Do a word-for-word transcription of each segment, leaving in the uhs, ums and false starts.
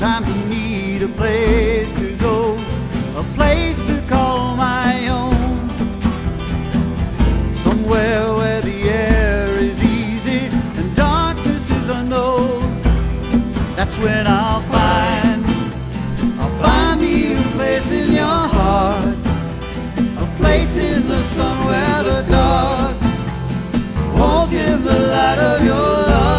Sometimes I need a place to go, a place to call my own, somewhere where the air is easy and darkness is unknown. That's when I'll find, I'll find me a place in your heart, a place in the sun where the dark won't dim the light of your love.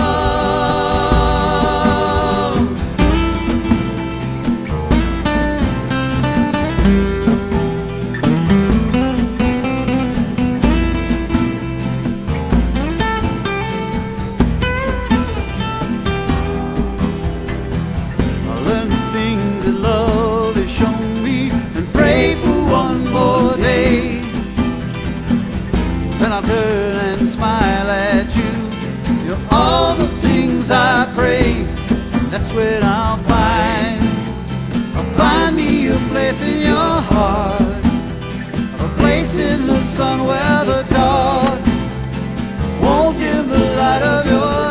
I'll turn and smile at you. You're all the things I pray. That's when I'll find, I'll find me a place in your heart, a place in the sun where the dark won't dim the light of your love.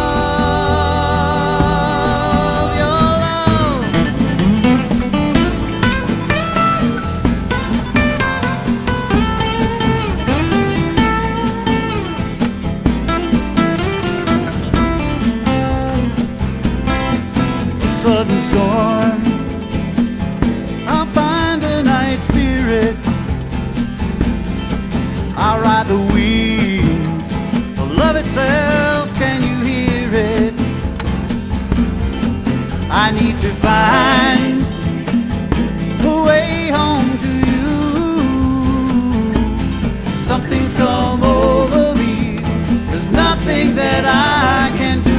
Sudden storm, I'll find a night spirit. I'll ride the wings of love itself. Can you hear it? I need to find a way home to you. Something's come over me. There's nothing that I can do.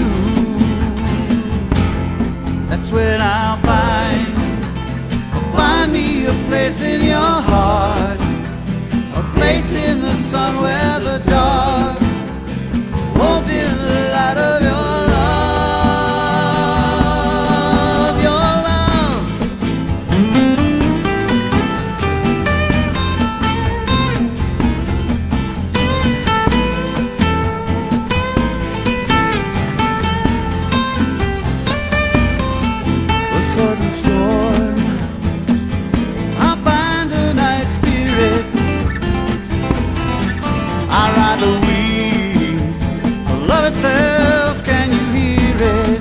That's when I'll find, I'll find me a place in your heart, a place in the sun where the dark won't dim the light of your love, your sudden storm, I'll find a night spirit. I ride the wings of love itself. Can you hear it?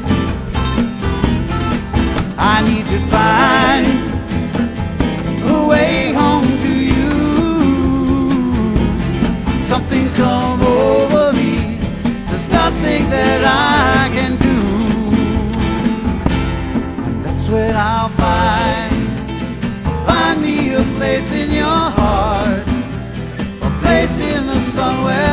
I need to find a way home to you. Something's come over me. There's nothing that I can do. When I'll find, find me a place in your heart, a place in the sun where